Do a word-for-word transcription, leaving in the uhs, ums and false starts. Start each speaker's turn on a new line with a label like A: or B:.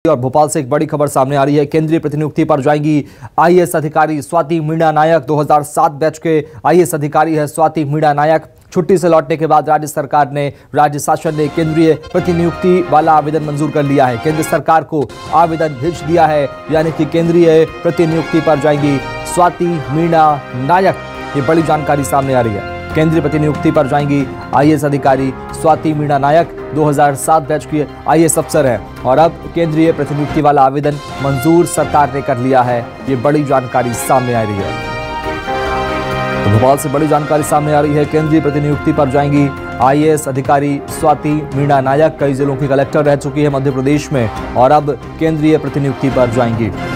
A: और भोपाल से एक बड़ी खबर सामने आ रही है। केंद्रीय प्रतिनियुक्ति पर जाएंगी आईएएस अधिकारी स्वाति मीणा नायक। दो हज़ार सात बैच के आईएएस अधिकारी है स्वाति मीणा नायक। छुट्टी से लौटने के बाद राज्य सरकार ने राज्य शासन ने केंद्रीय प्रतिनियुक्ति वाला आवेदन मंजूर कर लिया है। केंद्र सरकार को आवेदन भेज दिया है, यानी कि केंद्रीय प्रतिनियुक्ति पर जाएंगी स्वाति मीणा नायक। ये बड़ी जानकारी सामने आ रही है। केंद्रीय प्रतिनियुक्ति पर जाएंगी आईएएस अधिकारी स्वाति मीणा नायक। दो हज़ार सात बैच की आईएएस अफसर है और अब केंद्रीय प्रतिनियुक्ति वाला आवेदन मंजूर सरकार ने कर लिया है। ये बड़ी जानकारी सामने आ रही है। तो भोपाल से बड़ी जानकारी सामने आ रही है। केंद्रीय प्रतिनियुक्ति पर जाएंगी आईएएस अधिकारी स्वाति मीणा नायक। कई जिलों की कलेक्टर रह चुकी है मध्य प्रदेश में और अब केंद्रीय प्रतिनियुक्ति पर जाएंगी।